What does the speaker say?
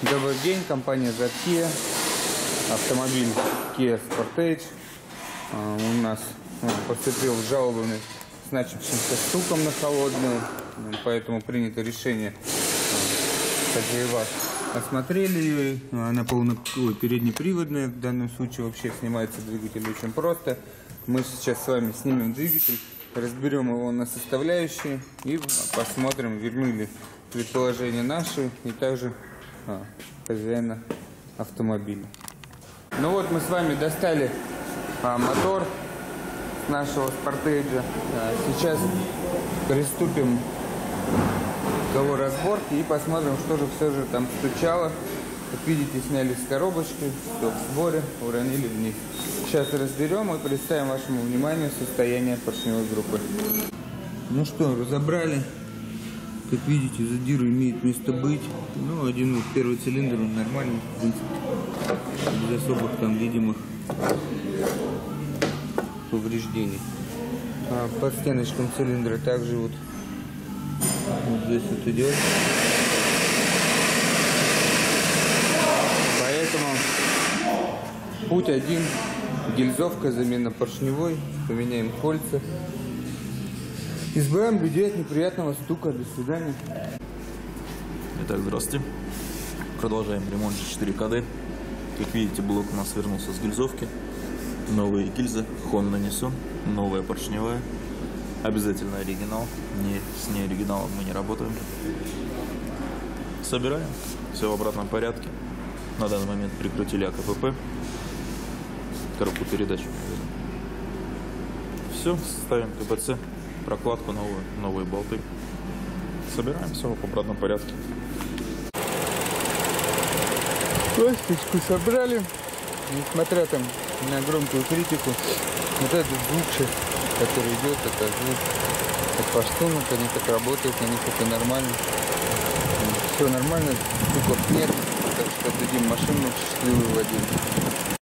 Добрый день, компания ZKIA, автомобиль Kia Sportage. У нас поступил жалобный с начавшимся стуком на холодную, поэтому принято решение хозяева осмотрели ее. Она переднеприводная, в данном случае вообще снимается двигатель очень просто. Мы сейчас с вами снимем двигатель, разберем его на составляющие и посмотрим, верны ли предположения наши и также хозяина автомобиля. Ну вот мы с вами достали мотор с нашего Sportage. Сейчас приступим к его разборке и посмотрим, что же все же там стучало. Как видите, сняли с коробочки, все в сборе, уронили вниз. Сейчас разберем и представим вашему вниманию состояние поршневой группы. Ну что, разобрали. Как видите, задир имеет место быть. Ну, один первый цилиндр, он нормальный, в принципе, без особых там видимых повреждений. Под стеночком цилиндра также вот здесь вот идет. Поэтому путь один: гильзовка, замена поршневой, поменяем кольца. Избавим людей от неприятного стука. До свидания. Итак, здравствуйте. Продолжаем ремонт 4 КД. Как видите, блок у нас вернулся с гильзовки. Новые гильзы, Honda нанесен, новая поршневая. Обязательно оригинал. С неоригиналом мы не работаем. Собираем. Все в обратном порядке. На данный момент прикрутили АКПП. Коробку передач. Все, ставим КПЦ. Прокладку новую, новые болты. Собираем все в обратном порядке. Пластичку собрали. Несмотря там на громкую критику, вот этот звук, который идет, это звук от форштунок, они так работают, на них это нормально. Все нормально, стуков нет, так что дадим машину в счастливый владелец.